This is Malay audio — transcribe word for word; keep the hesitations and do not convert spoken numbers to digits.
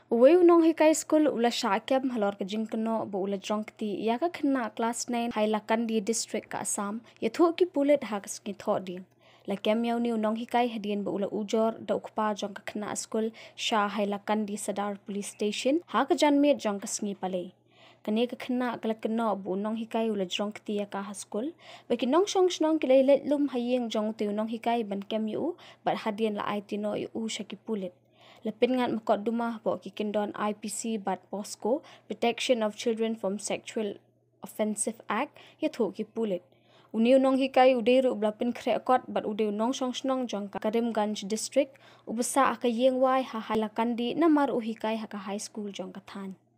Uwe Nonghikai Skul ula Shah halor ke Jingkano bo ula Jrongkti ya ka Khynnah Klas nine Hailakandi district ka Assam ya thu ki pulet ha kasni tho ding la kem yaw ni Nonghikai hadien bo ula ujor da ukpa jong ka Khynnah Skul Shah Hailakandi Sadar police station ha ka janme jong kasni pale kane ka Khynnah kala kano bo Nonghikai ula Jrongkti ya ka Skul baki nong shong snong kile let lum hayeng jong te Nonghikai ban kem yu bat hadien la ai tino yu shaki pulet Lepin ngat makot dumah bo kikindon I P C bat Posko Protection of Children from Sexual Offensive Act ya thu ki pulit. Uniu Nonghikai uderu blapin kreakot bat udeu nong song snong jong Karimganj district ubasa akayeng wai ha Hailakandi namar uhikai ha ka high school jong kathan.